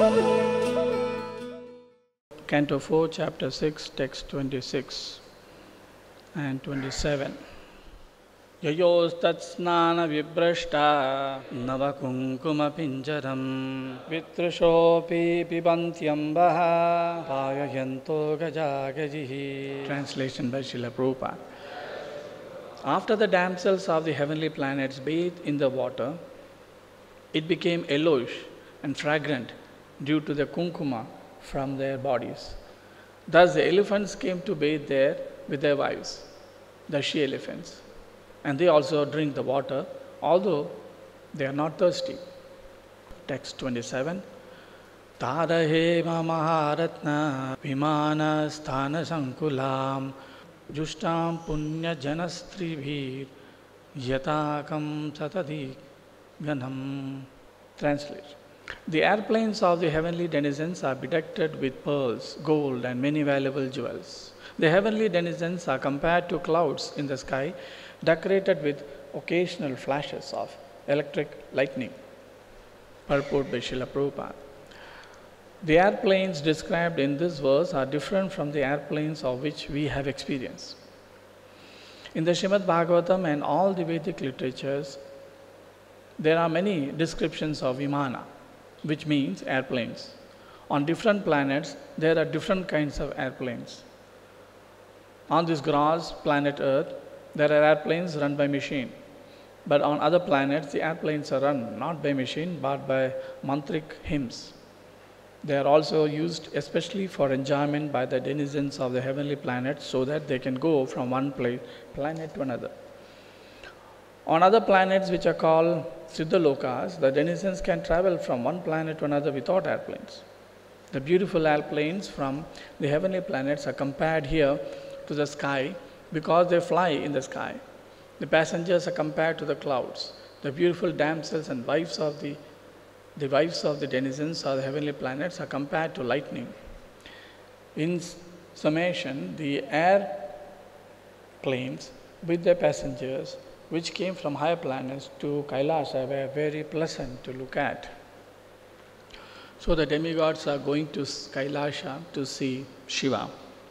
Canto 4, Chapter 6, Text 26 and 27. Yayostatsnana vibrashta navakunkuma pinjaram vitrishopi pibantyambaha payayanto gajagajihi. Translation by Srila Prabhupada. After the damsels of the heavenly planets bathed in the water, it became yellowish and fragrant due to the kunkuma from their bodies. Thus the elephants came to bathe there with their wives, the she-elephants, and they also drink the water, although they are not thirsty. Text 27. Tadahema maharatna vimana sthana sankulam justam punya janastribhir yatakam satadi ganam. Translation. The airplanes of the heavenly denizens are bedecked with pearls, gold, and many valuable jewels. The heavenly denizens are compared to clouds in the sky, decorated with occasional flashes of electric lightning. Purport by Srila Prabhupada. The airplanes described in this verse are different from the airplanes of which we have experience. In the Srimad Bhagavatam and all the Vedic literatures, there are many descriptions of Vimana, which means airplanes. On different planets, there are different kinds of airplanes. On this gross planet Earth, there are airplanes run by machine. But on other planets, the airplanes are run not by machine, but by mantric hymns. They are also used especially for enjoyment by the denizens of the heavenly planets so that they can go from one planet to another. On other planets which are called Siddhalokas, the denizens can travel from one planet to another without airplanes. The beautiful airplanes from the heavenly planets are compared here to the sky because they fly in the sky. The passengers are compared to the clouds. The beautiful damsels and wives of the denizens of the heavenly planets are compared to lightning. In summation, the airplanes with their passengers which came from higher planets to Kailasa were very pleasant to look at. So the demigods are going to Kailasa to see Shiva.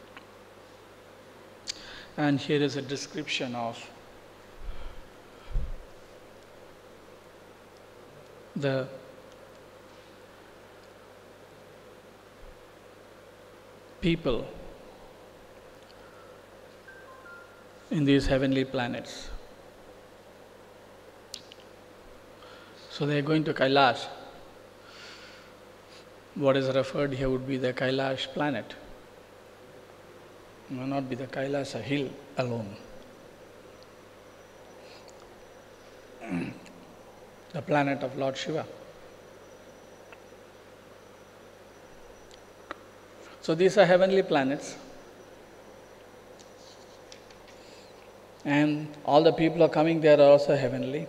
And here is a description of the people in these heavenly planets. So they are going to Kailash. What is referred here would be the Kailash planet. It may not be the Kailasa hill alone. The planet of Lord Shiva. So these are heavenly planets. And all the people are coming there are also heavenly.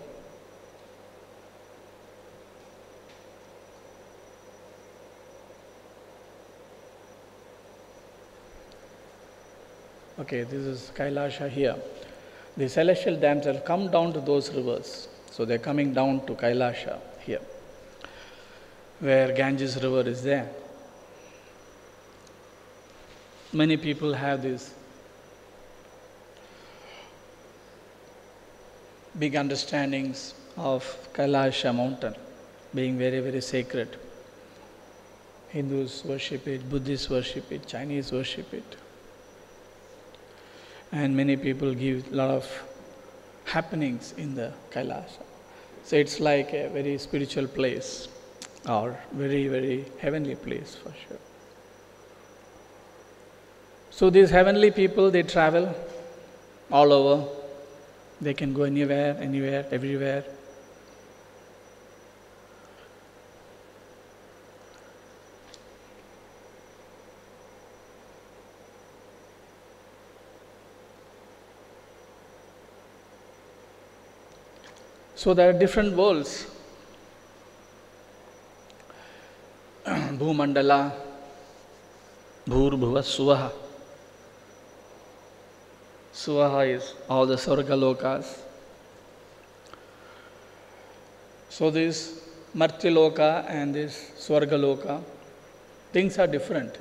Okay, this is Kailasha here. The celestial damsels come down to those rivers. So they are coming down to Kailasha here, where Ganges river is there. Many people have this big understandings of Kailasha mountain being very, very sacred. Hindus worship it, Buddhists worship it, Chinese worship it. And many people give a lot of happenings in the Kailasa. So it's like a very spiritual place or very, very heavenly place for sure. So these heavenly people, they travel all over. They can go anywhere, everywhere. So there are different worlds. Bhumandala, Bhur-Bhuva Suvaha. Suvaha is all the Sargalokas. So these Martyaloka and this Swargaloka, things are different.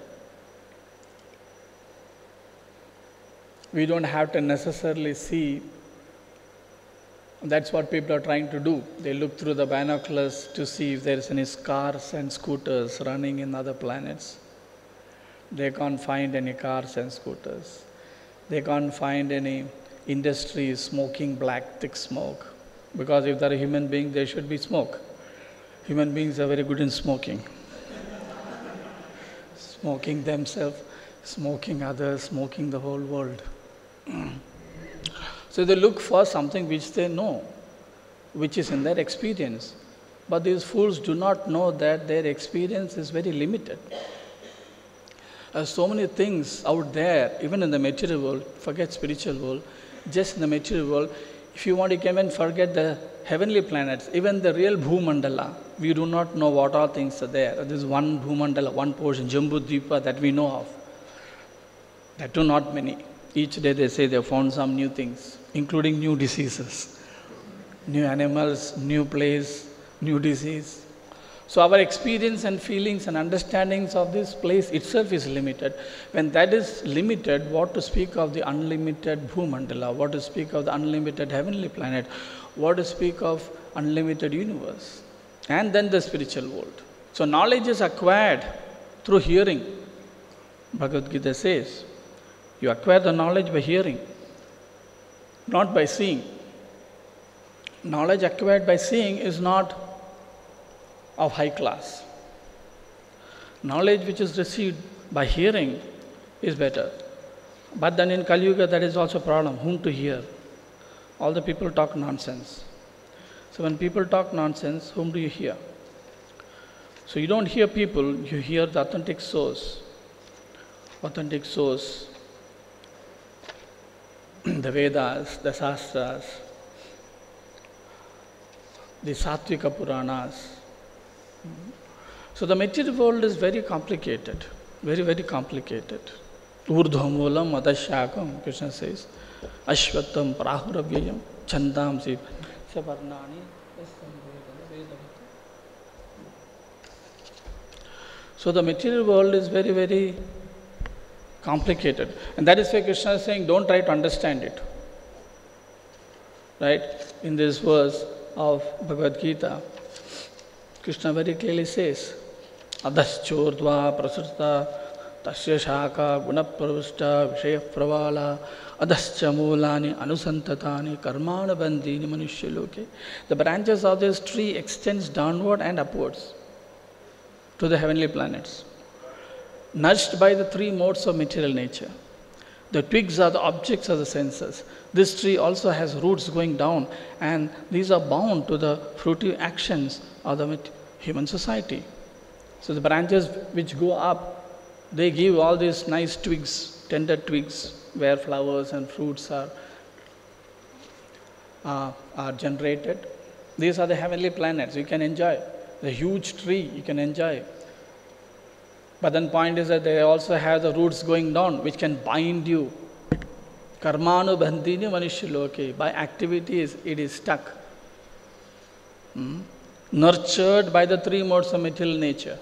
We don't have to necessarily see. That's what people are trying to do. They look through the binoculars to see if there is any cars and scooters running in other planets. They can't find any cars and scooters. They can't find any industries smoking black, thick smoke. Because if they're a human being, there should be smoke. Human beings are very good in smoking. Smoking themselves, smoking others, smoking the whole world. So they look for something which they know, which is in their experience. But these fools do not know that their experience is very limited. So many things out there, even in the material world, forget spiritual world, just in the material world, if you want to come and forget the heavenly planets, even the real Bhumandala, we do not know what all things are there. There is one Bhumandala, one portion, Jambudvipa, that we know of. That too not many. Each day they say they found some new things, including new diseases, new animals, new place, new disease. So our experience and feelings and understandings of this place itself is limited. When that is limited, what to speak of the unlimited Bhumandala, what to speak of the unlimited heavenly planet, what to speak of unlimited universe, and then the spiritual world. So knowledge is acquired through hearing. Bhagavad Gita says, you acquire the knowledge by hearing, not by seeing. Knowledge acquired by seeing is not of high class. Knowledge which is received by hearing is better. But then in Kali Yuga, that is also a problem. Whom to hear? All the people talk nonsense. So when people talk nonsense, whom do you hear? So you don't hear people, you hear the authentic source. Authentic source. The Vedas, the Shastras, the Sattvika Puranas. So the material world is very complicated, very, very complicated. Urdhvamulam adashakam, Krishna says, Ashvattam prahuravayam chandamsi savarnani. So the material world is very, very complicated. And that is why Krishna is saying, don't try to understand it. Right? In this verse of Bhagavad Gita, Krishna very clearly says, Adaschordva prasrta tasya shaka gunapravishta vishaya pravala adascha mulani anusantatani karmana bandhini manushyaluke. The branches of this tree extends downward and upwards to the heavenly planets, nudged by the three modes of material nature. The twigs are the objects of the senses. This tree also has roots going down, and these are bound to the fruitive actions of the human society. So the branches which go up, they give all these nice twigs, tender twigs, where flowers and fruits are generated. These are the heavenly planets you can enjoy. The huge tree you can enjoy. But then point is that they also have the roots going down, which can bind you. Karmanu bandhini manushyaluke. By activities, it is stuck. Nurtured by the three modes of material nature.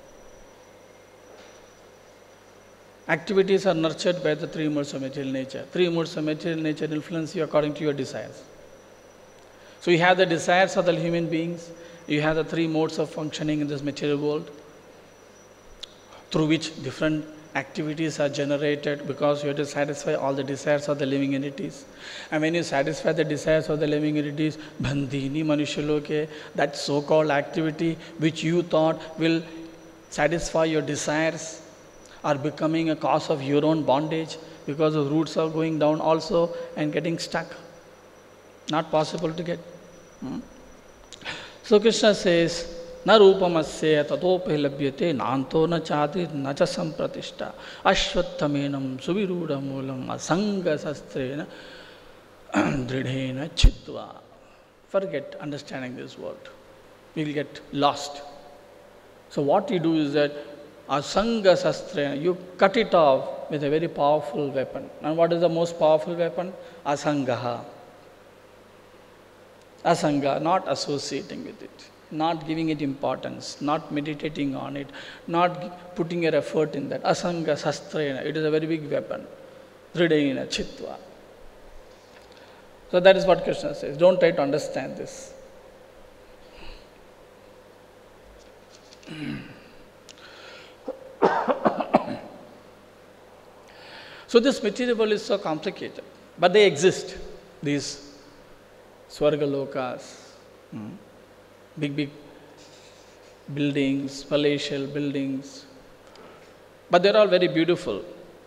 Activities are nurtured by the three modes of material nature. Three modes of material nature influence you according to your desires. So you have the desires of the human beings. You have the three modes of functioning in this material world, through which different activities are generated, because you have to satisfy all the desires of the living entities. And when you satisfy the desires of the living entities, bandhini manushyaluke, that so-called activity which you thought will satisfy your desires are becoming a cause of your own bondage, because the roots are going down also and getting stuck. Not possible to get. So Krishna says, Na rupamasya tatope labhyate nanto na chati na cha sampratishta ashvattamenam suviruda moolam asanga sastrena dridhena chitva. Forget understanding this word. We'll get lost. So what you do is that asanga sastrena, you cut it off with a very powerful weapon. And what is the most powerful weapon? Asangaha. Asanga, not associating with it. not giving it importance, not meditating on it, not putting your effort in that. Asanga sastrena, it is a very big weapon. Hridayena chitva. So that is what Krishna says. Don't try to understand this. So this material world is so complicated, but they exist, these Swarga Lokas, big buildings, palatial buildings, but they're all very beautiful.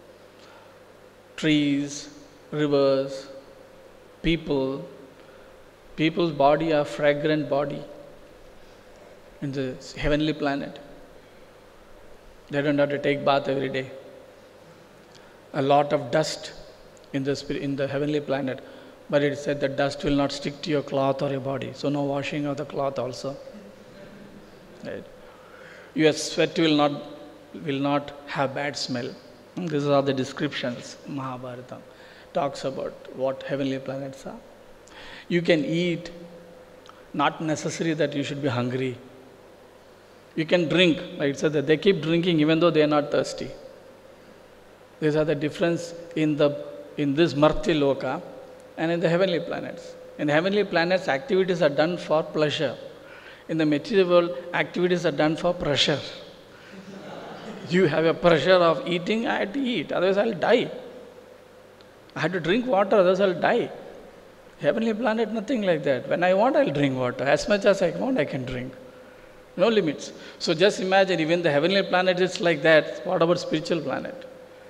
Trees, rivers, people's body are fragrant body in the heavenly planet. They don't have to take bath every day. A lot of dust in the heavenly planet, but it said that dust will not stick to your cloth or your body, so no washing of the cloth also. Right? Your sweat will not have bad smell. These are the descriptions Mahabharata talks about what heavenly planets are. You can eat, not necessary that you should be hungry. You can drink, like it said that they keep drinking even though they are not thirsty. These are the difference in this Martya Loka and in the heavenly planets. In the heavenly planets, activities are done for pleasure. In the material world, activities are done for pressure. You have a pressure of eating, I have to eat, otherwise I'll die. I have to drink water, otherwise I'll die. Heavenly planet, nothing like that. When I want, I'll drink water. As much as I want, I can drink. No limits. So just imagine, even the heavenly planet is like that. What about spiritual planet?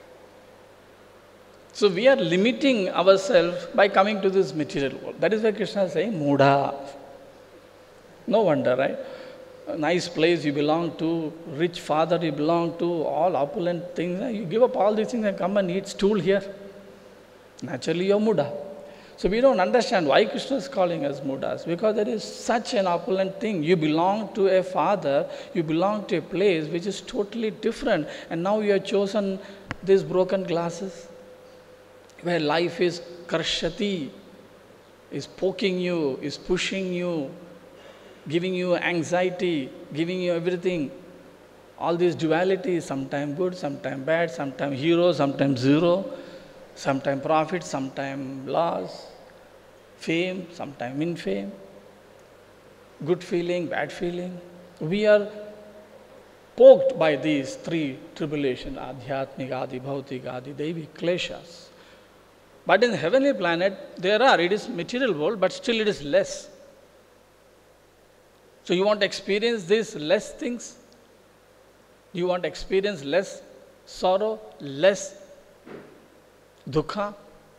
So we are limiting ourselves by coming to this material world. That is why Krishna is saying, Mudha. No wonder, right? A nice place you belong to, rich father you belong to, all opulent things. You give up all these things and come and eat stool here. Naturally, you're Mudha. So we don't understand why Krishna is calling us Mudhas, because there is such an opulent thing. You belong to a father, you belong to a place which is totally different, and now you have chosen these broken glasses, where life is karshati, is poking you, is pushing you, giving you anxiety, giving you everything. All these dualities, sometimes good, sometimes bad, sometimes hero, sometimes zero, sometimes profit, sometimes loss, fame, sometimes infame, good feeling, bad feeling. We are poked by these three tribulations, adhyatmik, adi, bhautik, adi, devi, kleshas. But in the heavenly planet, it is material world, but still it is less. So you want to experience these less things? You want to experience less sorrow, less dukkha?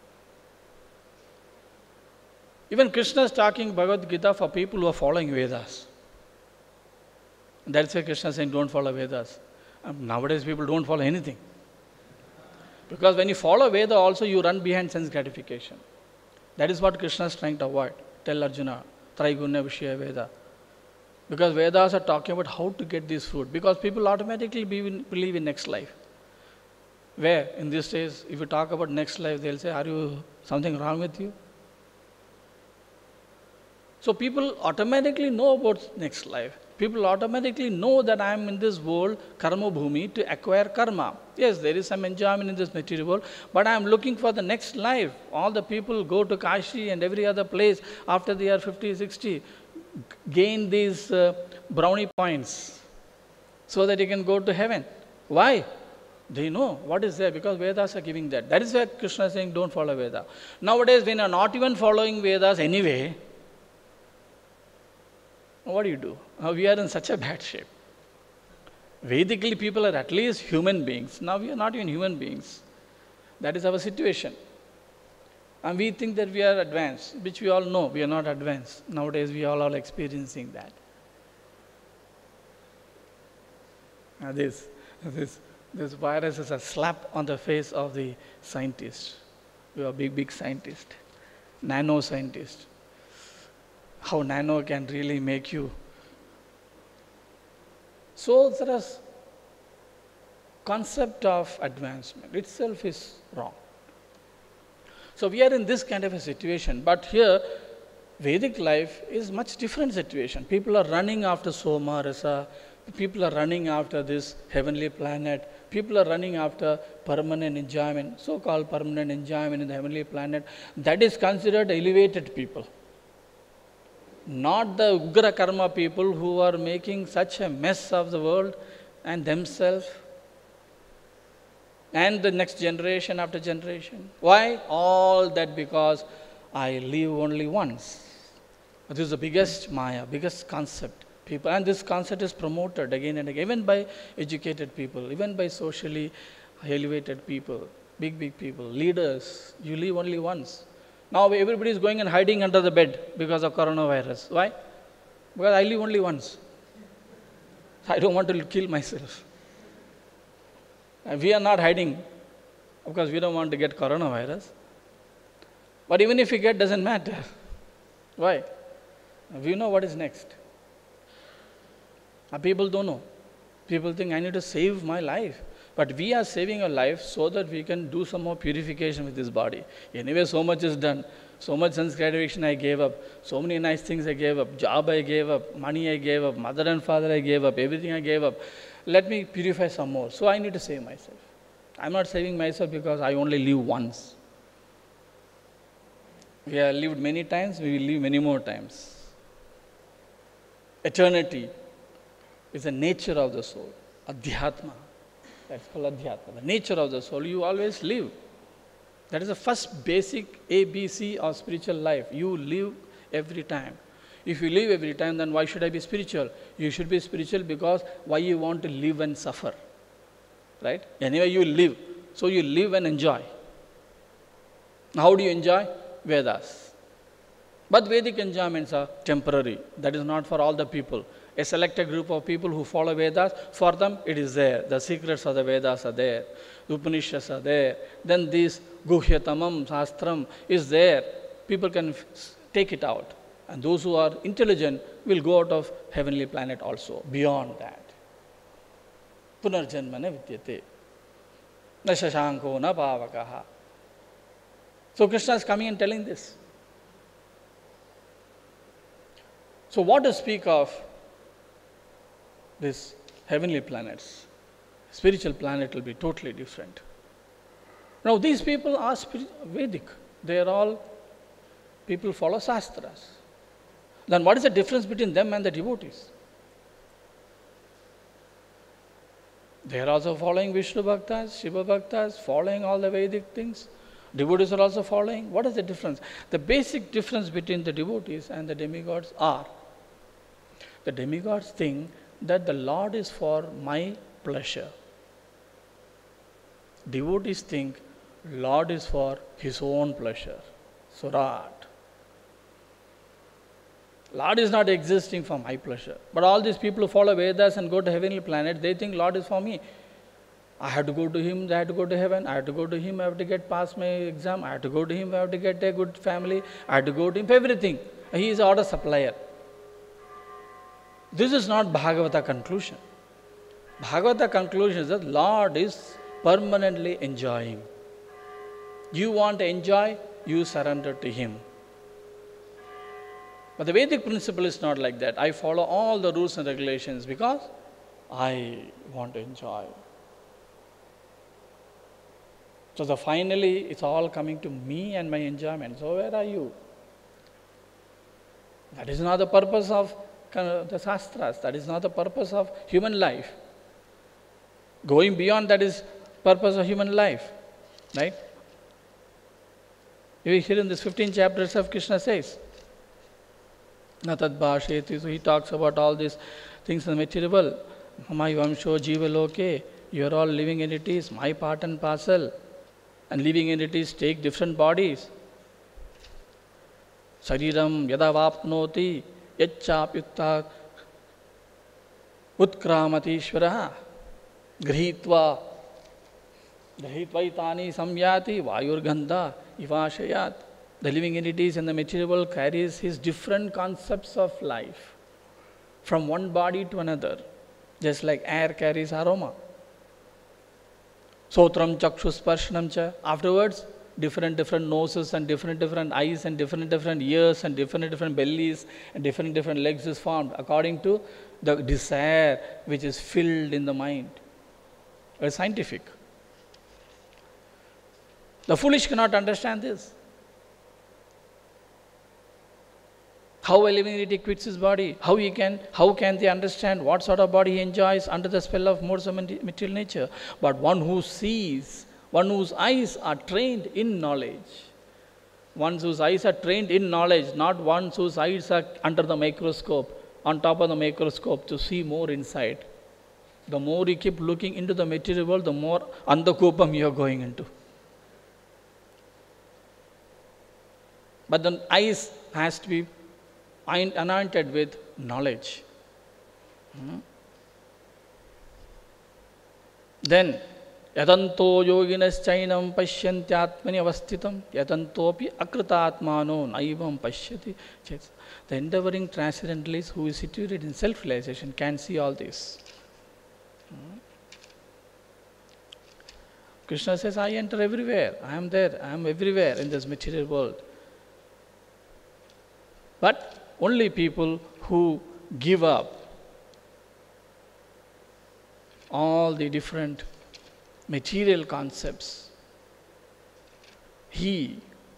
Even Krishna is talking Bhagavad Gita for people who are following Vedas. That's why Krishna is saying don't follow Vedas. Nowadays people don't follow anything. Because when you follow Veda also, you run behind sense gratification. That is what Krishna is trying to avoid. Tell Arjuna, Traigunya Vishaya Veda. Because Vedas are talking about how to get this fruit. Because people automatically believe in next life. Where in these days, if you talk about next life, they'll say, are you something wrong with you? So people automatically know about next life. People automatically know that I am in this world, karma bhumi, to acquire karma. Yes, there is some enjoyment in this material world, but I am looking for the next life. All the people go to Kashi and every other place after they are 50, 60, gain these brownie points so that they can go to heaven. Why? They know what is there, because Vedas are giving that. That is why Krishna is saying don't follow Veda. Nowadays, when you are not even following Vedas anyway, what do? We are in such a bad shape. Vedically, people are at least human beings. Now we are not even human beings. That is our situation. And we think that we are advanced, which we all know we are not advanced. Nowadays, we all are experiencing that. Now this virus is a slap on the face of the scientists. We are big scientists, nano scientists. How nano can really make you. So there is concept of advancement itself is wrong. So we are in this kind of a situation, but here Vedic life is much different situation. People are running after Soma, Rasa. People are running after this heavenly planet. People are running after permanent enjoyment, so-called permanent enjoyment in the heavenly planet. That is considered elevated people. Not the Ugra Karma people who are making such a mess of the world and themselves and the next generation after generation. Why? All that because I live only once. This is the biggest Maya, biggest concept. People, and this concept is promoted again and again, even by educated people, even by socially elevated people, big people, leaders. You live only once. Now everybody is going and hiding under the bed because of coronavirus. Why? Because I live only once. I don't want to kill myself. And we are not hiding because we don't want to get coronavirus. But even if we get, doesn't matter. Why? We know what is next. People don't know. People think I need to save my life. But we are saving our life so that we can do some more purification with this body. Anyway, so much is done. So much sense gratification I gave up. So many nice things I gave up. Job I gave up. Money I gave up. Mother and father I gave up. Everything I gave up. Let me purify some more. So I need to save myself. I'm not saving myself because I only live once. We have lived many times. We will live many more times. Eternity is the nature of the soul. Adhyatma. That's called Adhyatma. The nature of the soul. You always live. That is the first basic ABC of spiritual life. You live every time. If you live every time, then why should I be spiritual? You should be spiritual because why you want to live and suffer. Right? Anyway, you live. So you live and enjoy. How do you enjoy? Vedas. But Vedic enjoyments are temporary. That is not for all the people. A selected group of people who follow Vedas, for them it is there. The secrets of the Vedas are there. The Upanishads are there. Then this Guhyatamam, Shastram is there. People can take it out. And those who are intelligent will go out of heavenly planet also, beyond that. Punarjanma na vidyate. Na shashanko na pavakaha. So Krishna is coming and telling this. So what to speak of these heavenly planets? Spiritual planet will be totally different. Now these people are Vedic. They are all people follow Shastras. Then what is the difference between them and the devotees? They are also following Vishnu Bhaktas, Shiva Bhaktas, following all the Vedic things. Devotees are also following. What is the difference? The basic difference between the devotees and the demigods are, the demigods think that the Lord is for my pleasure. Devotees think Lord is for his own pleasure. Surat. Lord is not existing for my pleasure. But all these people who follow Vedas and go to heavenly planet, they think Lord is for me. I have to go to him, I have to go to heaven, I have to go to him, I have to get past my exam, I have to go to him, I have to get a good family, I have to go to him for everything. He is order supplier. This is not Bhagavata conclusion. Bhagavata conclusion is that Lord is permanently enjoying. You want to enjoy, you surrender to him. But the Vedic principle is not like that. I follow all the rules and regulations because I want to enjoy. So finally, it's all coming to me and my enjoyment. So where are you? That is not the purpose of the Shastras. That is not the purpose of human life. Going beyond that is purpose of human life. Right? You hear in this 15 chapters of Krishna says, Natad Bhasheti. So he talks about all these things in the material world. Mamayvamsho Jiva Loke. You are all living entities, my part and parcel. And living entities take different bodies. Sariram yada vapnoti yachapyutta utkramati ishvara grihitva itani samyati vayurgandha ivashayat. The living entities in the material world carries his different concepts of life from one body to another, just like air carries aroma. Sotram chakshusparshanam cha. Afterwards, different noses and different eyes and different ears and different bellies and different legs is formed according to the desire which is filled in the mind. It's scientific. The foolish cannot understand this. How a living entity quits his body? How can they understand what sort of body he enjoys under the spell of modes of material nature? But one who sees, one whose eyes are trained in knowledge, one whose eyes are trained in knowledge, not one whose eyes are under the microscope, on top of the microscope to see more inside. The more you keep looking into the material world, the more andakopam you are going into. But the eyes has to be anointed with knowledge. Then, yatanto yoginaschainam pashyantyatmani avastitam yatantopi akritatmano naivam pashyati. The endeavoring transcendentalist who is situated in self-realization can see all this. Krishna says, I enter everywhere. I am there. I am everywhere in this material world. But only people who give up all the different material concepts, he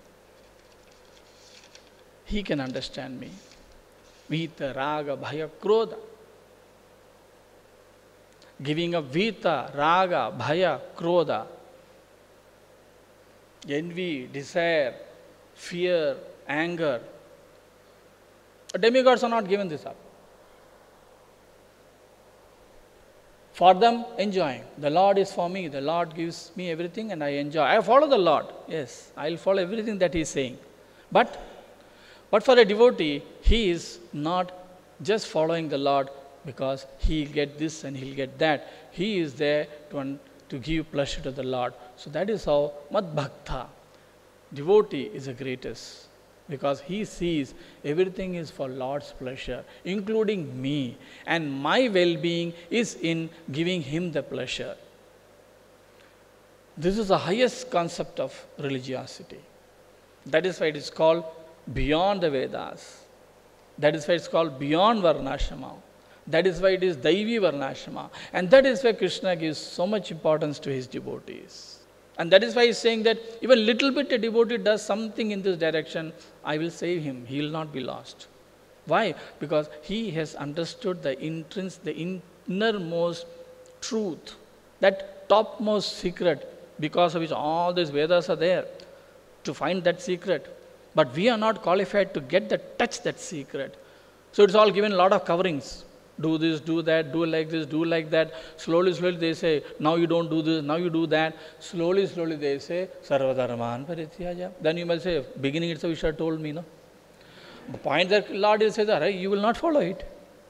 can understand me. Vita, raga, bhaya, krodha. Giving up vita, raga, bhaya, krodha. Envy, desire, fear, anger. Demigods are not given this up. For them, enjoying. The Lord is for me. The Lord gives me everything and I enjoy. I follow the Lord. Yes, I will follow everything that He is saying. But for a devotee, he is not just following the Lord because he'll get this and he'll get that. He is there to give pleasure to the Lord. So that is how Mad Bhakta, devotee, is the greatest. Because he sees everything is for Lord's pleasure, including me. And my well-being is in giving Him the pleasure. This is the highest concept of religiosity. That is why it is called beyond the Vedas. That is why it is called beyond Varnashrama. That is why it is Daivi Varnashrama. And that is why Krishna gives so much importance to his devotees. And that is why he is saying that even little bit a devotee does something in this direction, I will save him. He will not be lost. Why? Because he has understood the innermost truth, that topmost secret, because of which all these Vedas are there, to find that secret. But we are not qualified to touch that secret. So it's all given a lot of coverings. Do this, do that, do like this, do like that. Slowly they say, now you don't do this, now you do that. Slowly they say, Sarvadharman Parityaja. Then you must say, beginning itself you should have told me, no? The point that Lord is saying, you will not follow it.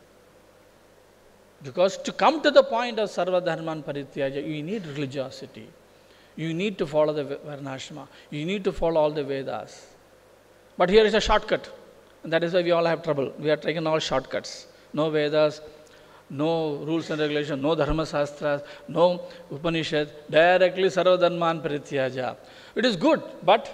Because to come to the point of Sarvadharman Parityaja, you need religiosity. You need to follow the Varnashrama. You need to follow all the Vedas. But here is a shortcut. And that is why we all have trouble. We are taking all shortcuts. No Vedas, no rules and regulations, no Dharma Shastras, no Upanishad, directly Sarvadharman Parityaja. It is good, but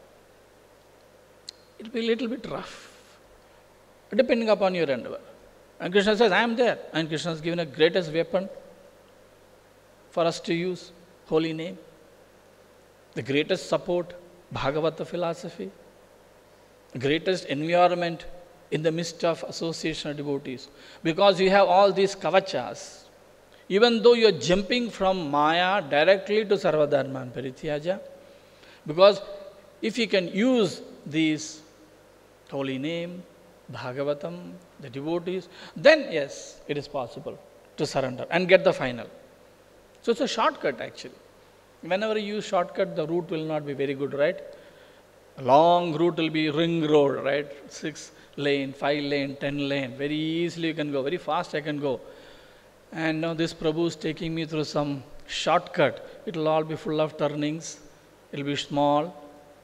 it will be a little bit rough, depending upon your endeavor. And Krishna says, I am there. And Krishna has given a greatest weapon for us to use, holy name. The greatest support, Bhagavata philosophy. Greatest environment in the midst of association of devotees. Because you have all these kavachas. Even though you are jumping from Maya directly to Sarvadharman Parityaja, because if you can use these holy name, Bhagavatam, the devotees, then yes, it is possible to surrender and get the final. So it's a shortcut actually. Whenever you use shortcut, the route will not be very good, right? A long route will be ring road, right? 6 lane, 5 lane, 10 lane. Very easily you can go, very fast I can go. And now this Prabhu is taking me through some shortcut. It will all be full of turnings. It will be small.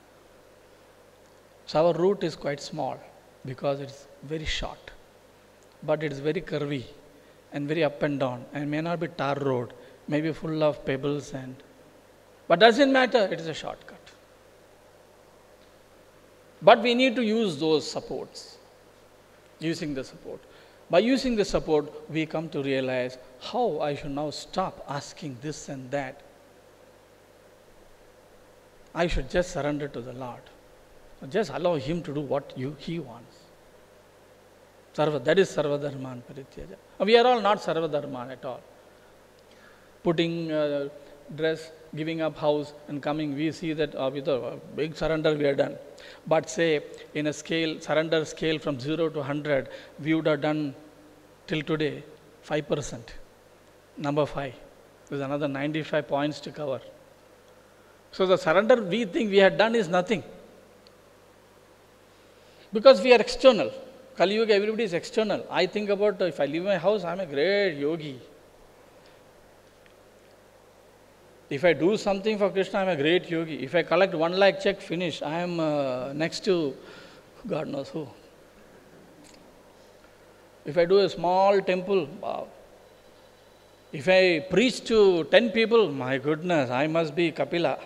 So our route is quite small because it's very short. But it is very curvy and very up and down. And may not be tar road. May be full of pebbles and... But doesn't matter, it is a shortcut. But we need to use those supports, using the support. By using the support, we come to realize how I should now stop asking this and that. I should just surrender to the Lord. Just allow Him to do what He wants. That is Sarva Dharman Parityaja. We are all not Sarva Dharman at all. Putting dress, giving up house and coming, we see that with a big surrender we are done. But say in a scale, surrender scale from 0 to 100, we would have done till today 5%. Number 5. There's another 95 points to cover. So the surrender we think we had done is nothing. Because we are external. Kali Yuga, everybody is external. I think about if I leave my house, I'm a great yogi. If I do something for Krishna, I'm a great yogi. If I collect 1 lakh check, finish. I am next to God knows who. If I do a small temple, wow. If I preach to 10 people, my goodness, I must be Kapila.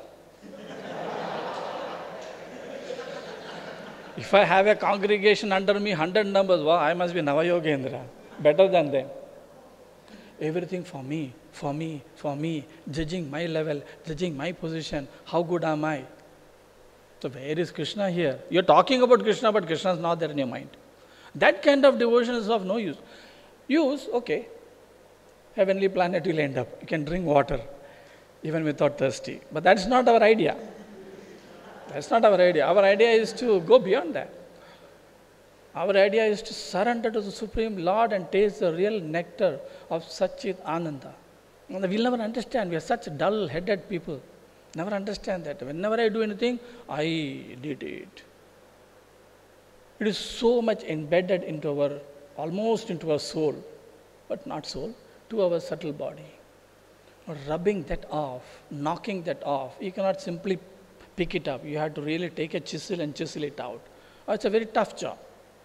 If I have a congregation under me, 100 numbers, wow, I must be Navayogendra. Better than them. Everything for me, for me, for me, judging my level, judging my position, how good am I? So where is Krishna here? You're talking about Krishna, but Krishna is not there in your mind. That kind of devotion is of no use. Use, okay. Heavenly planet will end up. You can drink water, even without thirsty. But that's not our idea. That's not our idea. Our idea is to go beyond that. Our idea is to surrender to the Supreme Lord and taste the real nectar of Satchit Ananda. And we'll never understand. We are such dull-headed people. Never understand that. Whenever I do anything, I did it. It is so much embedded into our, almost into our soul, but not soul, to our subtle body. Rubbing that off, knocking that off. You cannot simply pick it up. You have to really take a chisel and chisel it out. It's a very tough job.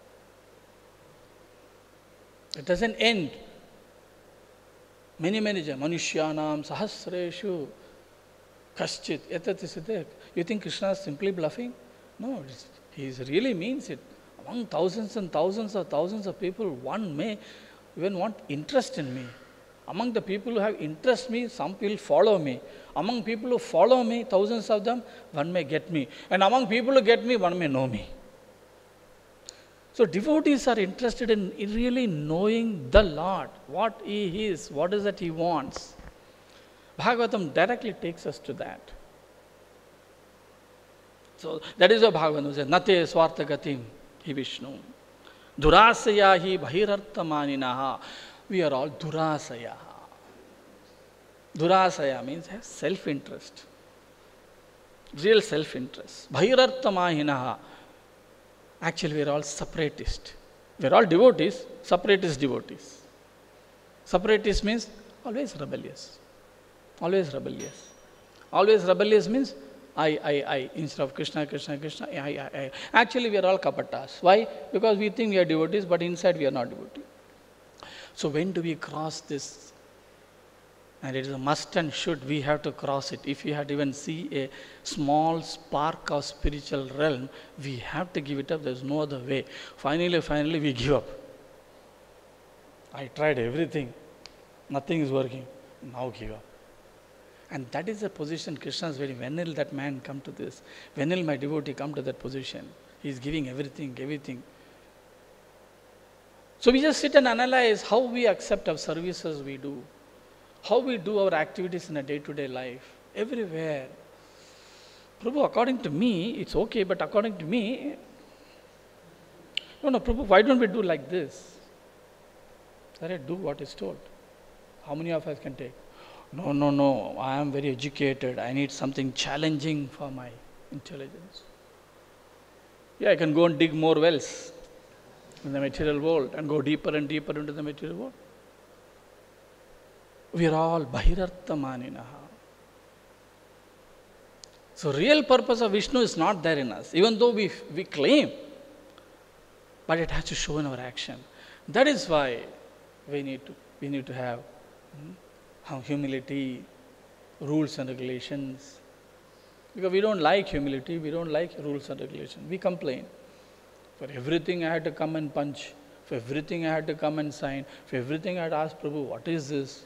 It doesn't end. Many Manushyanam Sahasreshu Kaschit Etatisiddek. You think Krishna is simply bluffing? No, he really means it. Among thousands and thousands of people, one may even want interest in me. Among the people who have interest in me, some will follow me. Among people who follow me, thousands of them, one may get me. And among people who get me, one may know me. So devotees are interested in really knowing the Lord, what He is, what is that He wants. Bhagavatam directly takes us to that. So that is what Bhagavatam says, Nate Swartagatim Hi Vishnu. Durasaya Hi Bhahirarthamaninaha. We are all Durasaya. Durasaya means self-interest. Real self-interest. Bhahirarthamahinaha. Actually, we are all separatists. We are all devotees, separatist devotees. Separatist means always rebellious. Always rebellious. Always rebellious means I. Instead of Krishna, Krishna, Krishna, I. Actually, we are all kapatas. Why? Because we think we are devotees, but inside we are not devotees. So when do we cross this? And it is a must and should, we have to cross it. If we have to even see a small spark of spiritual realm, we have to give it up. There is no other way. Finally, we give up. I tried everything. Nothing is working. Now give up. And that is the position Krishna is very. When will that man come to this? When will my devotee come to that position? He is giving everything. So we just sit and analyze how we accept our services we do. How we do our activities in a day-to-day life, everywhere. Prabhu, according to me, it's okay, but according to me, no, Prabhu, why don't we do like this? Let us do what is told. How many of us can take? No, I am very educated. I need something challenging for my intelligence. Yeah, I can go and dig more wells in the material world and go deeper and deeper into the material world. We are all Bhahirarthamaninaha. So real purpose of Vishnu is not there in us, even though we claim, but it has to show in our action. That is why we need to have humility, rules and regulations, Because we don't like humility, we don't like rules and regulations. We complain. For everything I had to come and punch. For everything I had to come and sign. For everything I had to ask Prabhu, what is this?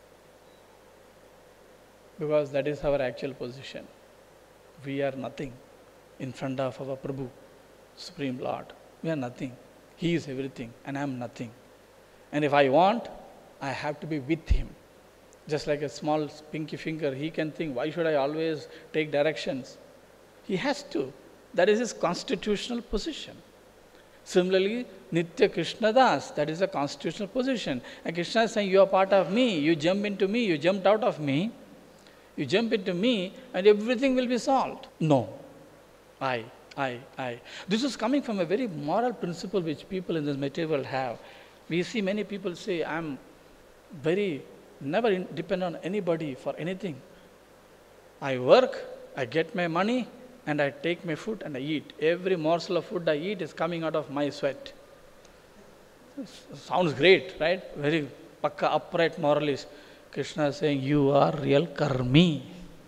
Because that is our actual position. We are nothing in front of our Prabhu, Supreme Lord. We are nothing. He is everything and I am nothing. And if I want, I have to be with Him. Just like a small pinky finger, he can think, why should I always take directions? He has to. That is his constitutional position. Similarly, Nitya Krishna Das, that is a constitutional position. And Krishna is saying, you are part of me, you jump into me, you jumped out of me, you jump into me, and everything will be solved. No. I. This is coming from a very moral principle which people in this material world have. We see many people say, I'm never depend on anybody for anything. I work, I get my money, and I take my food and I eat. Every morsel of food I eat is coming out of my sweat. Sounds great, right? Very pakka, upright moralist. Krishna is saying, you are real karmi.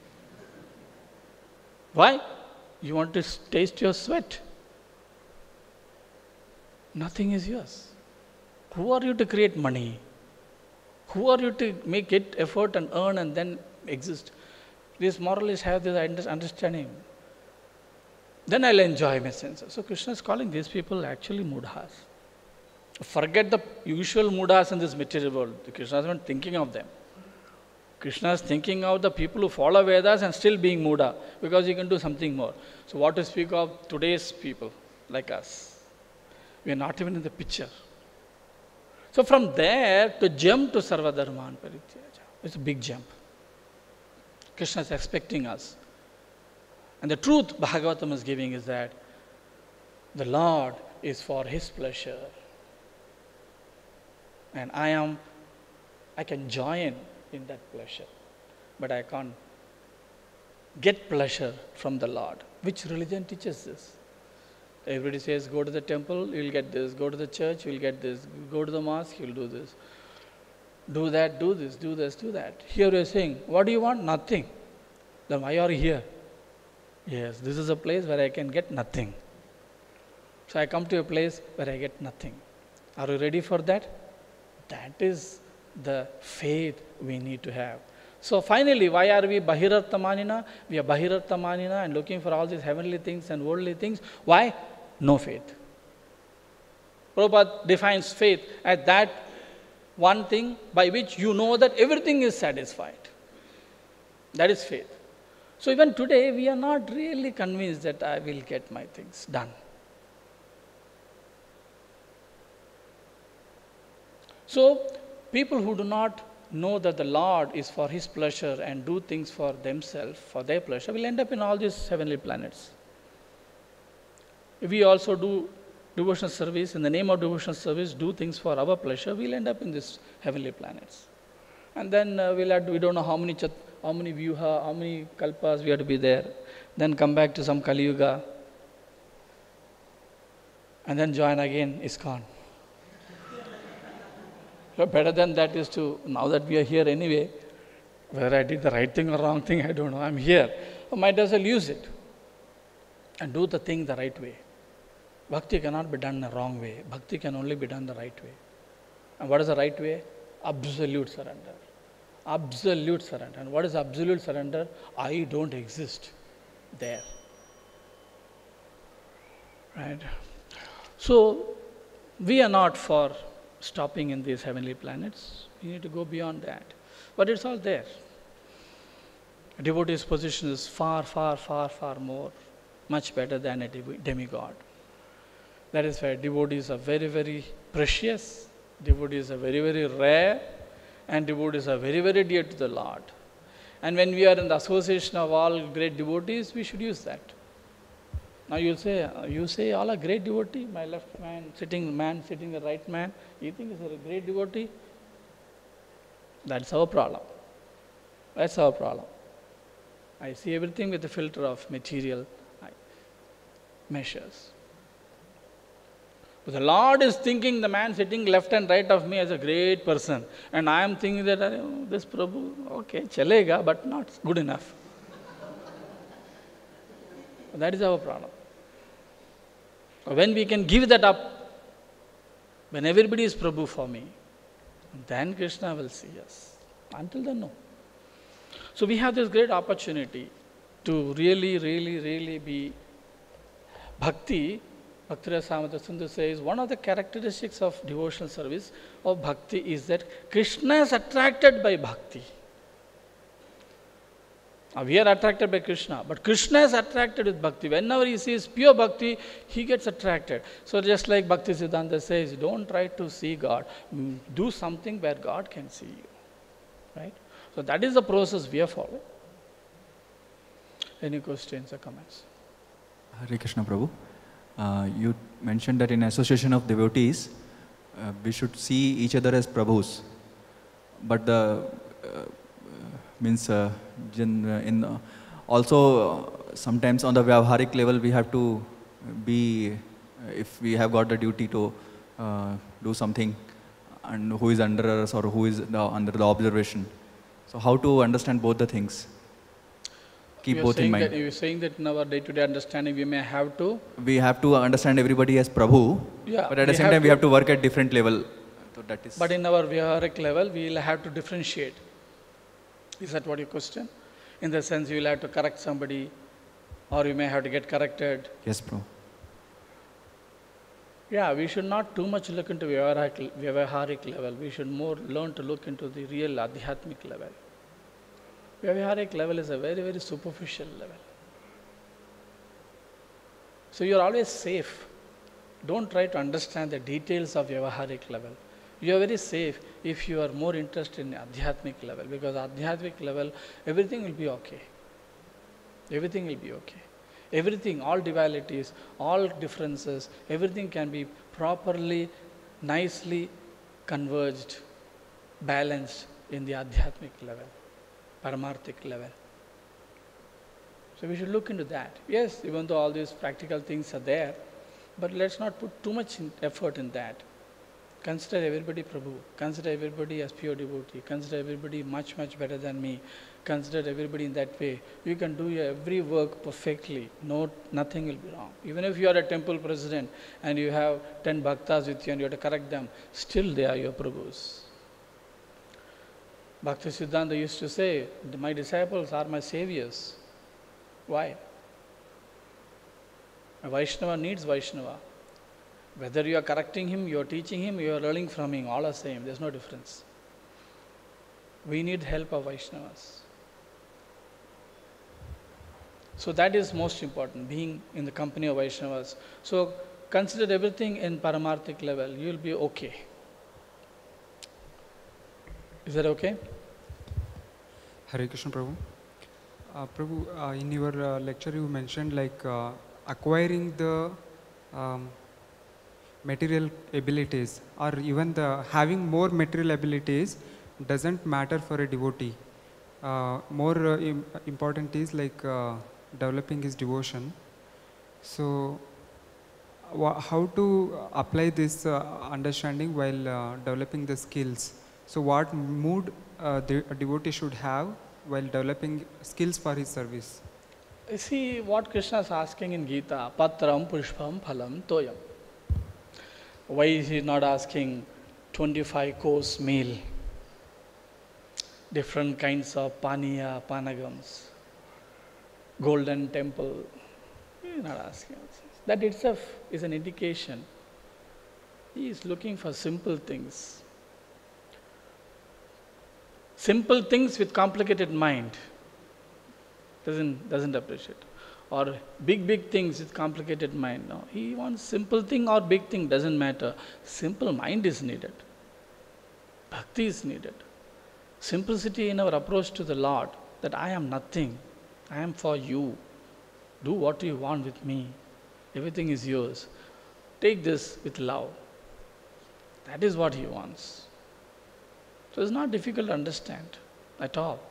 Why? You want to taste your sweat. Nothing is yours. Who are you to create money? Who are you to make it effort and earn and then exist? These moralists have this understanding. Then I'll enjoy my senses. So Krishna is calling these people actually mudhas. Forget the usual mudhas in this material world. Krishna is not thinking of them. Krishna is thinking of the people who follow Vedas and still being mudha, because he can do something more. So what to speak of today's people like us? We are not even in the picture. So from there to jump to Sarva Dharman Parityaja, it's a big jump. Krishna is expecting us. And the truth Bhagavatam is giving is that the Lord is for His pleasure. And I can join in that pleasure. But I can't get pleasure from the Lord. Which religion teaches this? Everybody says, go to the temple, you'll get this. Go to the church, you'll get this. Go to the mosque, you'll do this. Do that, do this, do this, do that. Here you're saying, what do you want? Nothing. Then why are you here? Yes, this is a place where I can get nothing. So I come to a place where I get nothing. Are you ready for that? That is the faith we need to have. So finally, why are we Bahirarthamanina? We are Bahirarthamanina and looking for all these heavenly things and worldly things. Why? No faith. Prabhupada defines faith as that one thing by which you know that everything is satisfied. That is faith. So even today, we are not really convinced that I will get my things done. So people who do not know that the Lord is for His pleasure and do things for themselves, for their pleasure, will end up in all these heavenly planets. If we also do devotional service, in the name of devotional service, do things for our pleasure, we'll end up in these heavenly planets. And then we don't know how many vyuha, how many kalpas we have to be there. Then come back to some Kali Yuga. And then join again ISKCON. So better than that is to, now that we are here anyway, whether I did the right thing or wrong thing, I don't know. I'm here. I might as well use it and do the thing the right way. Bhakti cannot be done the wrong way. Bhakti can only be done the right way. And what is the right way? Absolute surrender. Absolute surrender. And what is absolute surrender? I don't exist there. Right? So, we are not for stopping in these heavenly planets. We need to go beyond that. But it's all there. A devotee's position is far, far, far, far more, much better than a demigod. That is why devotees are very, very precious. Devotees are very, very rare. And devotees are very, very dear to the Lord. And when we are in the association of all great devotees, we should use that. Now you say all are great devotee, my left man sitting the right man, you think is a great devotee? That's our problem. That's our problem. I see everything with the filter of material measures. But the Lord is thinking the man sitting left and right of me as a great person. And I am thinking that this Prabhu, okay, chalega, but not good enough. That is our problem. When we can give that up, when everybody is Prabhu for me, then Krishna will see us. Until then, no. So we have this great opportunity to really be bhakti. Bhakti Rasa Sindhu says one of the characteristics of devotional service of bhakti is that Krishna is attracted by bhakti. We are attracted by Krishna, but Krishna is attracted with bhakti. Whenever he sees pure bhakti, he gets attracted. So just like Bhakti Siddhanta says, don't try to see God. Do something where God can see you. Right? So that is the process we are following. Any questions or comments? Hare Krishna Prabhu. You mentioned that in association of devotees, we should see each other as Prabhus. But the also sometimes on the Vyavaharik level we have to be, if we have got the duty to do something, and who is under us or who is under the observation. So how to understand both the things? Keep both in mind. You are saying that in our day-to-day understanding we may have to? We have to understand everybody as Prabhu, but at the same time we have to work at different level. So that is. But in our Vyavaharik level we will have to differentiate. Is that what your question? In the sense you will have to correct somebody, or you may have to get corrected. Yes, bro. Yeah, we should not too much look into Vyavaharik level. We should more learn to look into the real Adhyatmic level. Vyavaharik level is a very superficial level. So you are always safe. Don't try to understand the details of Vyavaharik level. You are very safe if you are more interested in Adhyatmic level, because Adhyatmic level, everything will be okay. Everything will be okay. Everything, all dualities, all differences, everything can be properly, nicely converged, balanced in the Adhyatmic level, Paramarthic level. So we should look into that. Yes, even though all these practical things are there, but let's not put too much effort in that. Consider everybody Prabhu. Consider everybody as pure devotee. Consider everybody much better than me. Consider everybody in that way. You can do your every work perfectly. Nothing will be wrong. Even if you are a temple president and you have 10 bhaktas with you and you have to correct them, still they are your Prabhus. Bhakti Siddhanta used to say, my disciples are my saviors. Why? A Vaishnava needs Vaishnava. Whether you are correcting him, you are teaching him, you are learning from him, all are same. There is no difference. We need help of Vaishnavas. So that is most important, being in the company of Vaishnavas. So consider everything in Paramarthic level. You will be okay. Is that okay? Hare Krishna Prabhu. Prabhu, in your lecture you mentioned like acquiring the material abilities, or even the having more material abilities doesn't matter for a devotee. More important is like developing his devotion. So how to apply this understanding while developing the skills? So what mood a devotee should have while developing skills for his service? See what Krishna is asking in Gita, Patram Pushpam Phalam Toyam. Why is he not asking 25-course meal, different kinds of paniya, panagams, golden temple? He is not asking. That itself is an indication. He is looking for simple things. Simple things with complicated mind. Doesn't appreciate. Or big things with complicated mind. No, he wants simple thing or big thing, doesn't matter. Simple mind is needed. Bhakti is needed. Simplicity in our approach to the Lord, that I am nothing. I am for you. Do what you want with me. Everything is yours. Take this with love. That is what he wants. So it's not difficult to understand at all.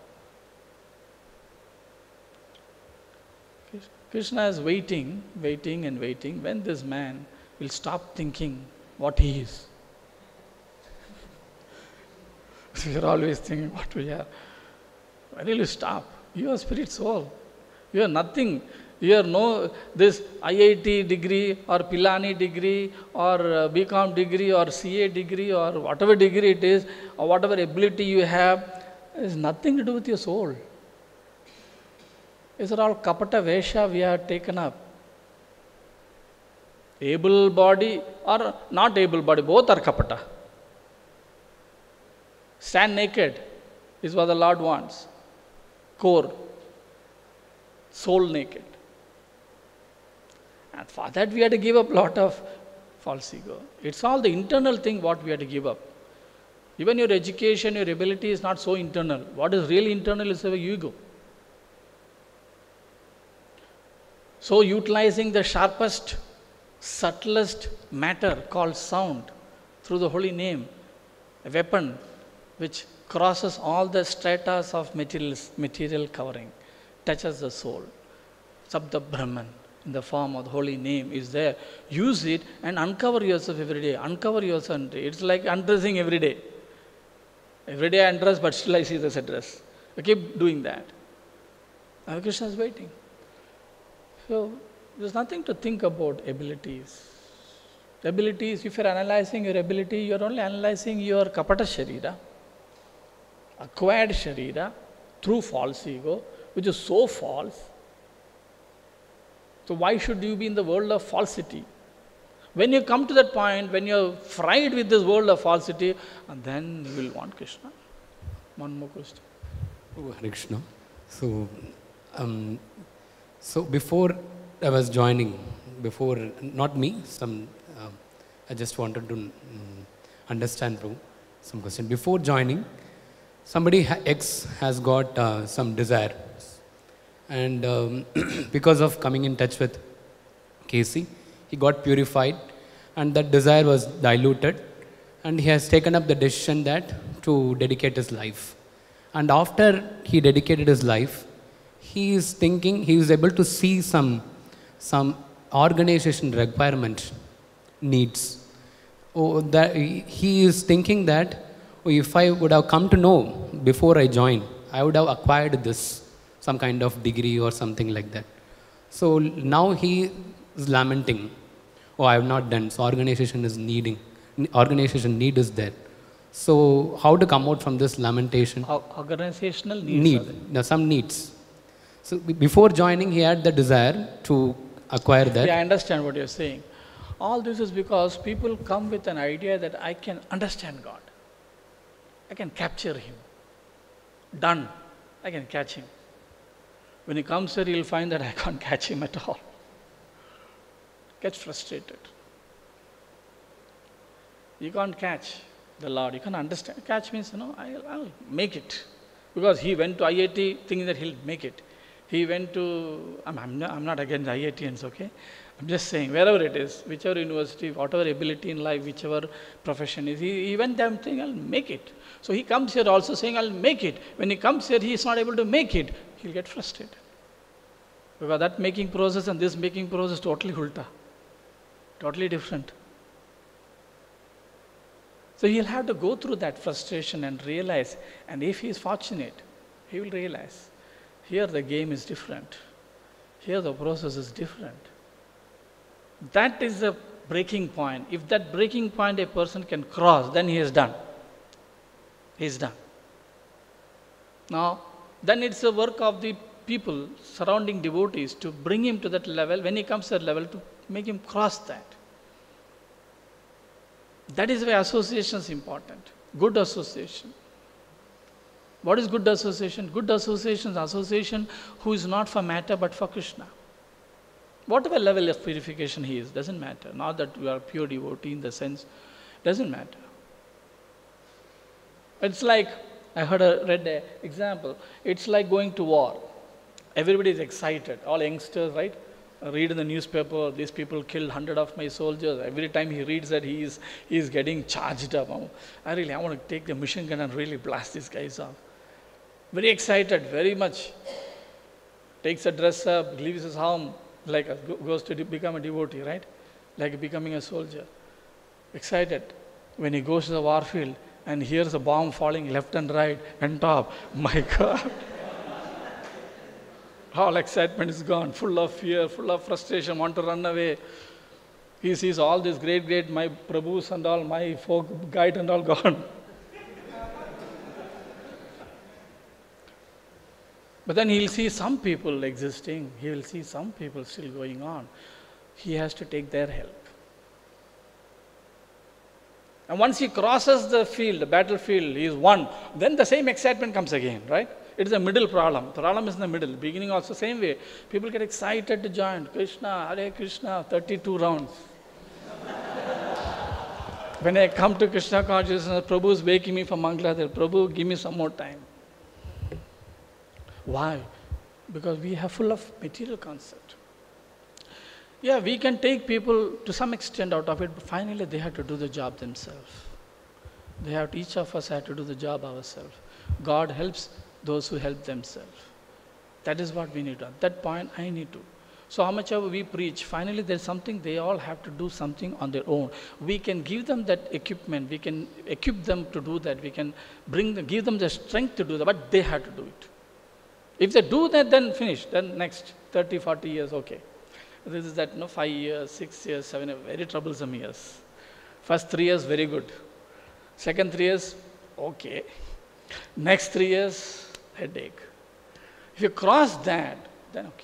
Krishna is waiting when this man will stop thinking what he is. We are always thinking what we are. When will you stop? You are spirit soul. You are nothing. Here, no, this IIT degree or Pilani degree or BCom degree or CA degree or whatever degree it is, or whatever ability you have, has nothing to do with your soul. These are all kapata vesha we have taken up. Able body or not able body, both are kapata. Stand naked is what the Lord wants. Core, soul naked. And for that we have to give up a lot of false ego. It's all the internal thing what we have to give up. Even your education, your ability is not so internal. What is really internal is your ego. So utilizing the sharpest, subtlest matter called sound through the holy name, a weapon which crosses all the stratas of material covering, touches the soul. Sabda Brahman in the form of the holy name is there. Use it and uncover yourself every day. Uncover yourself every day. It's like undressing every day. Every day I undress, but still I see this address. I keep doing that. Now Krishna is waiting. So there's nothing to think about abilities. Abilities, if you're analyzing your ability, you're only analyzing your kapata sharira, acquired sharira, through false ego, which is so false. So why should you be in the world of falsity? When you come to that point, when you're fried with this world of falsity, and then you will want Krishna. One more question. Oh, Hare Krishna. So before I was joining, before, not me, I just wanted to understand through some question. Before joining, somebody X has got some desire. And because of coming in touch with Casey, he got purified and that desire was diluted and he has taken up the decision that to dedicate his life. And after he dedicated his life, he is thinking, he is able to see some organization requirement needs. Oh, that he is thinking that if I would have come to know before I joined, I would have acquired this, some kind of degree or something like that. So now he is lamenting, oh, I have not done. So organization need is there. So how to come out from this lamentation? Organizational needs. Some needs. So before joining, he had the desire to acquire that. Yeah, I understand what you're saying. All this is because people come with an idea that I can understand God. I can capture Him. Done. I can catch Him. When he comes here, he'll find that I can't catch him at all. Gets frustrated. You can't catch the Lord. You can't understand. Catch means, I'll make it. Because he went to IIT thinking that he'll make it. He went to, I'm not against IITians, okay? I'm just saying, wherever it is, whichever university, whatever ability in life, whichever profession is, he went there thinking, I'll make it. So he comes here also saying, I'll make it. When he comes here, he is not able to make it. He'll get frustrated. Because that making process and this making process totally ulta. Totally different. So he'll have to go through that frustration and realize, and if he is fortunate, he will realize, here the game is different. Here the process is different. That is the breaking point. If that breaking point a person can cross, then he is done. He is done. Now, then it's the work of the people surrounding devotees to bring him to that level. When he comes to that level, to make him cross that. That is why association is important. Good association. What is good association? Good association is association who is not for matter but for Krishna. Whatever level of purification he is, doesn't matter. Not that we are pure devotee in the sense, doesn't matter. It's like, I read an example. It's like going to war. Everybody is excited. All youngsters, right? Read in the newspaper, these people killed 100 of my soldiers. Every time he reads that, he is getting charged up. I want to take the machine gun and really blast these guys off. Very excited, very much. Takes a dress up, leaves his home, goes to become a devotee, right? Like becoming a soldier. Excited. When he goes to the war field and hears a bomb falling left and right and top, my God. All excitement is gone, full of fear, full of frustration, want to run away. He sees all these great, my Prabhus and all, my folk guide and all gone. But then he'll see some people existing, he will see some people still going on. He has to take their help. And once he crosses the field, the battlefield, he is won, then the same excitement comes again, right? It is a middle problem. The problem is in the middle. Beginning also same way. People get excited to join. Krishna, Hare Krishna, 32 rounds. When I come to Krishna consciousness, Prabhu is waking me from Mangala. Prabhu, give me some more time. Why? Because we are full of material concept. Yeah, we can take people to some extent out of it, but finally they have to do the job themselves. Each of us have to do the job ourselves. God helps those who help themselves. That is what we need to do. At that point, I need to. So how much ever we preach, finally there's something they all have to do something on their own. We can give them that equipment, we can equip them to do that, we can give them the strength to do that, but they have to do it. If they do that, then finish, then next 30, 40 years, okay. This is that, 5 years, 6 years, 7 years, very troublesome years. First 3 years, very good. Second 3 years, okay. Next 3 years, headache. If you cross that, then okay.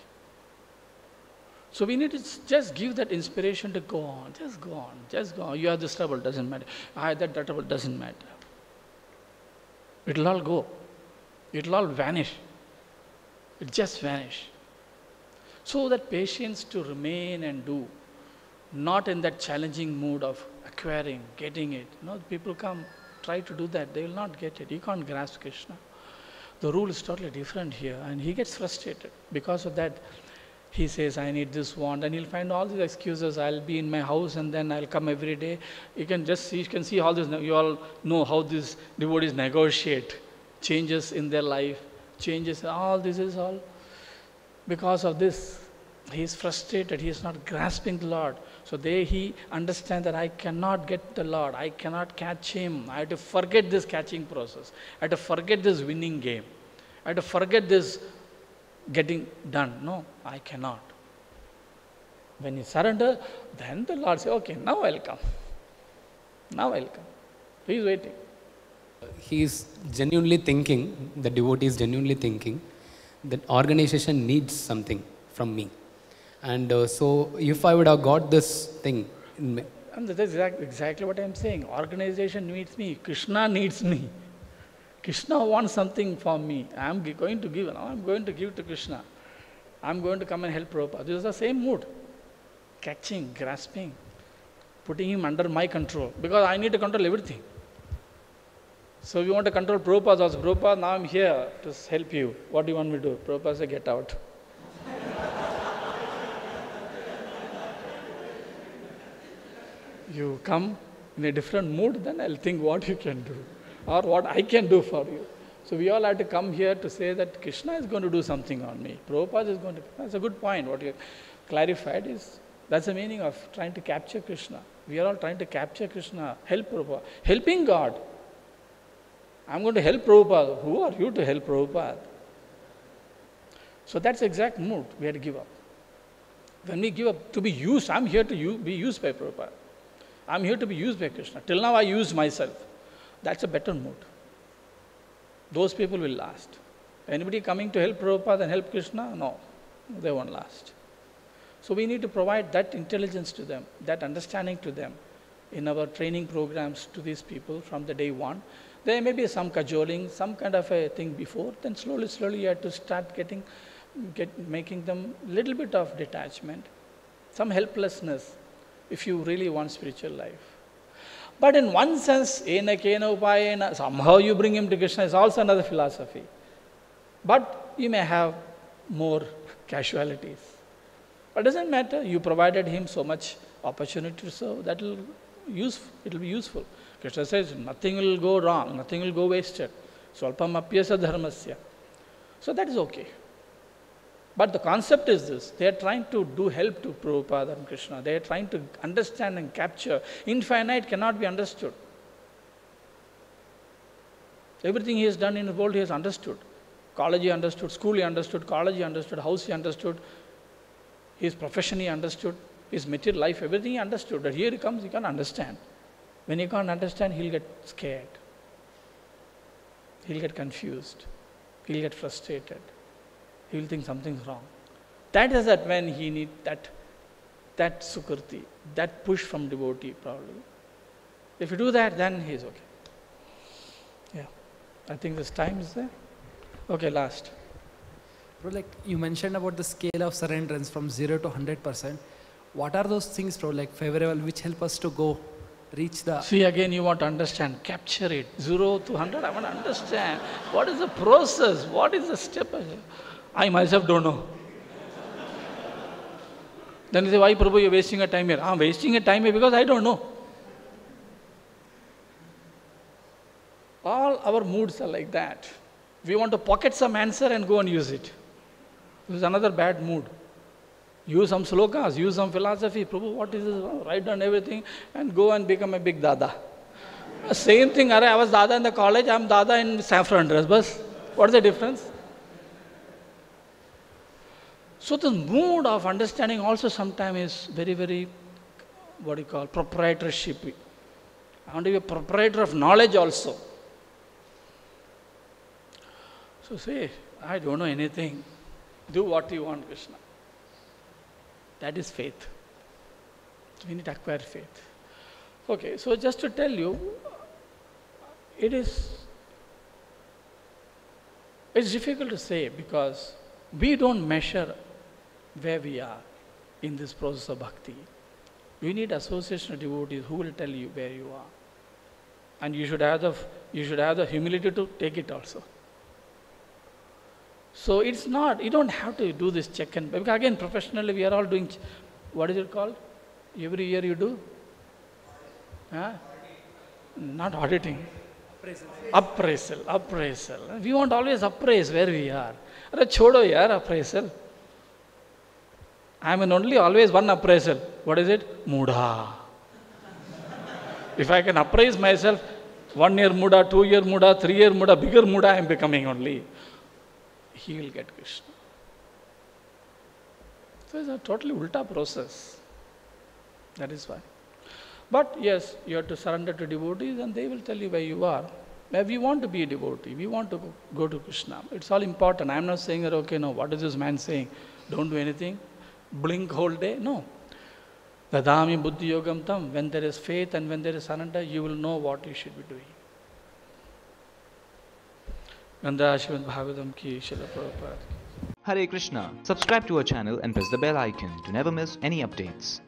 So we need to just give that inspiration to go on, just go on, just go on. You have this trouble, doesn't matter. I had that trouble, doesn't matter. It'll all go. It'll all vanish. It'll just vanish. So that patience to remain and do, not in that challenging mood of acquiring, getting it. People come, try to do that, they will not get it. You can't grasp Krishna. The rule is totally different here, and he gets frustrated. Because of that, he says, I need this want, and he'll find all these excuses. I'll be in my house and then I'll come every day. You can see all this. You all know how these devotees negotiate changes in their life, changes, all this is all. Because of this, he is frustrated, he is not grasping the Lord. So he understands that I cannot get the Lord, I cannot catch him. I have to forget this catching process. I have to forget this winning game. I have to forget this getting done. No, I cannot. When you surrender, then the Lord says, okay, now I'll come. Now I'll come. He is waiting. He is genuinely thinking, the devotee is genuinely thinking, that organization needs something from me. And so if I would have got this thing in me. And that's exactly what I'm saying. Organization needs me. Krishna needs me. Krishna wants something from me. I'm going to give. Now I'm going to give to Krishna. I'm going to come and help Prabhupada. This is the same mood. Catching, grasping, putting him under my control. Because I need to control everything. So we want to control Prabhupada also. Prabhupada, now I'm here to help you. What do you want me to do? Prabhupada says, get out. You come in a different mood, then I'll think what you can do or what I can do for you. So we all have to come here to say that Krishna is going to do something on me. Prabhupada is going to. That's a good point. What you clarified is, that's the meaning of trying to capture Krishna. We are all trying to capture Krishna, help Prabhupada. Helping God. I'm going to help Prabhupada. Who are you to help Prabhupada? So that's the exact mood we had to give up. When we give up to be used, I'm here to be used by Prabhupada. I'm here to be used by Krishna. Till now I used myself. That's a better mood. Those people will last. Anybody coming to help Prabhupada and help Krishna? No, they won't last. So we need to provide that intelligence to them, that understanding to them in our training programs to these people from the day one. There may be some cajoling, some kind of a thing before, then slowly you have to start making them a little bit of detachment, some helplessness, if you really want spiritual life. But in one sense, ena kena upayena, somehow you bring him to Krishna is also another philosophy. But you may have more casualties. But it doesn't matter, you provided him so much opportunity, so it will be useful. Krishna says, nothing will go wrong, nothing will go wasted. Swalpam apyasa dharmasya. So that is okay. But the concept is this, they are trying to do help to Prabhupada and Krishna. They are trying to understand and capture. Infinite cannot be understood. Everything he has done in the world he has understood. College he understood, school he understood, college he understood, house he understood, his profession he understood, his material life, everything he understood. But here he comes, he can't understand. When he can't understand, he'll get scared. He'll get confused. He'll get frustrated. He will think something's wrong. That is that when he needs that sukriti, that push from devotee probably. If you do that, then he's okay. Yeah. I think this time is there. Okay, last. Bro, like you mentioned about the scale of surrenderance from 0 to 100%. What are those things, bro, like favorable, which help us to go reach the... See, again, you want to understand, capture it. 0 to 100, I want to understand. What is the process? What is the step? I myself don't know. Then you say, why Prabhu, you're wasting your time here? I'm wasting your time here because I don't know. All our moods are like that. We want to pocket some answer and go and use it. This is another bad mood. Use some slokas, use some philosophy. Prabhu, what is this? Write down everything and go and become a big dada. Same thing, I was dada in the college, I'm dada in saffron dress. But what's the difference? So the mood of understanding also sometimes is very, very, what do you call, proprietorship. I want to be a proprietor of knowledge also. So say, I don't know anything. Do what you want, Krishna. That is faith. We need to acquire faith. Okay, so just to tell you, it's difficult to say because we don't measure where we are in this process of bhakti. We need association of devotees who will tell you where you are. And you should have the humility to take it also. So it's not, you don't have to do this check and, because again, professionally we are all doing, what is it called? Every year you do? Huh? Not auditing. Appraisal. We want always appraise where we are. Arre chodo yaar appraisal. I am in only always one appraisal. What is it? Muda. If I can appraise myself, 1 year Muda, 2 year Muda, 3 year Muda, bigger Muda I am becoming only. He will get Krishna. So it's a totally ulta process. That is why. But yes, you have to surrender to devotees and they will tell you where you are. Where we want to be a devotee, we want to go to Krishna. It's all important. I am not saying that, okay, no, what is this man saying? Don't do anything. Blink whole day. No. Dadami buddhi yogam tam. When there is faith and when there is surrender, you will know what you should be doing. Gandha Srimad Bhagavatam ki Srila Prabhupada ki. Hare Krishna. Subscribe to our channel and press the bell icon to never miss any updates.